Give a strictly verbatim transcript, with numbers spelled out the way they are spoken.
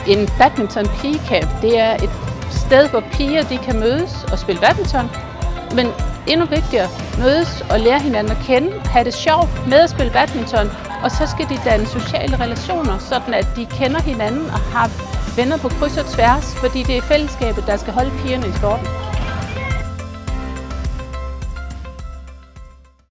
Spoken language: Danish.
En badminton pigecamp, det er et sted, hvor piger de kan mødes og spille badminton, men endnu vigtigere, mødes og lære hinanden at kende, have det sjovt med at spille badminton, og så skal de danne sociale relationer, sådan at de kender hinanden og har venner på kryds og tværs, fordi det er fællesskabet, der skal holde pigerne i sporten.